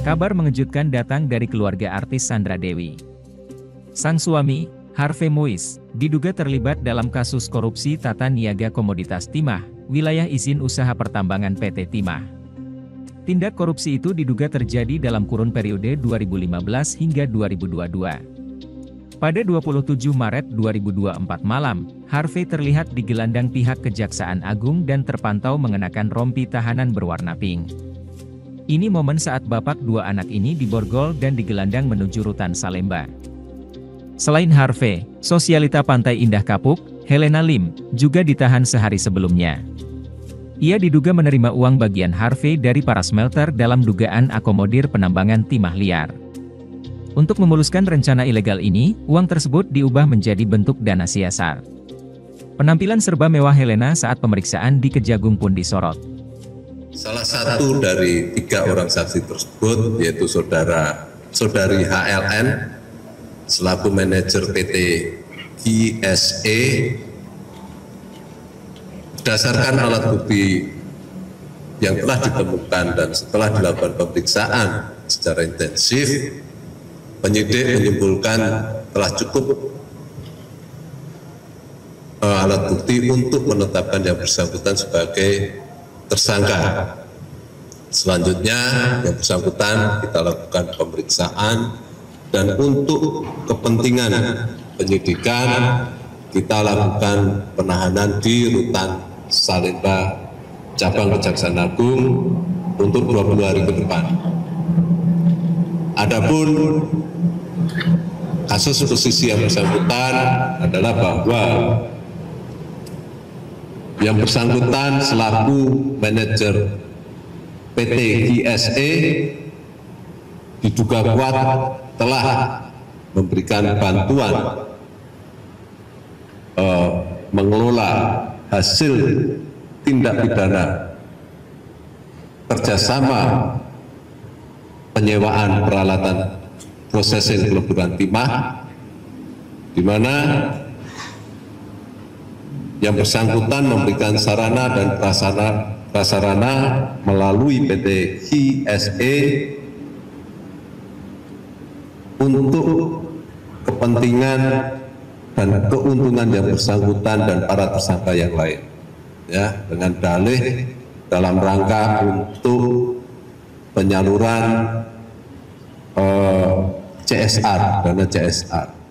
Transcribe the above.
Kabar mengejutkan datang dari keluarga artis Sandra Dewi. Sang suami, Harvey Moise, diduga terlibat dalam kasus korupsi tata niaga komoditas timah, wilayah izin usaha pertambangan PT Timah. Tindak korupsi itu diduga terjadi dalam kurun periode 2015 hingga 2022. Pada 27 Maret 2024 malam, Harvey terlihat digelandang pihak Kejaksaan Agung dan terpantau mengenakan rompi tahanan berwarna pink. Ini momen saat bapak dua anak ini diborgol dan digelandang menuju rutan Salemba. Selain Harvey, sosialita Pantai Indah Kapuk, Helena Lim, juga ditahan sehari sebelumnya. Ia diduga menerima uang bagian Harvey dari para smelter dalam dugaan akomodir penambangan timah liar. Untuk memuluskan rencana ilegal ini, uang tersebut diubah menjadi bentuk dana CSR. Penampilan serba mewah Helena saat pemeriksaan di Kejagung pun disorot. Salah satu dari 3 orang saksi tersebut yaitu saudari HLN selaku manajer PT GSE. Berdasarkan alat bukti yang telah ditemukan dan setelah dilakukan pemeriksaan secara intensif, penyidik menyimpulkan telah cukup alat bukti untuk menetapkan yang bersangkutan sebagai tersangka. Selanjutnya yang bersangkutan kita lakukan pemeriksaan dan untuk kepentingan penyidikan kita lakukan penahanan di rutan Salemba Cabang Kejaksaan Agung untuk 20 hari ke depan. Adapun kasus posisi yang bersangkutan adalah bahwa yang bersangkutan selaku manajer PT GSE diduga kuat telah memberikan bantuan mengelola hasil tindak pidana kerjasama penyewaan peralatan prosesing peleburan timah, di mana yang bersangkutan memberikan sarana dan prasarana melalui PT GSE untuk kepentingan dan keuntungan yang bersangkutan dan para tersangka yang lain, ya, dengan dalih dalam rangka untuk penyaluran CSR, dana CSR.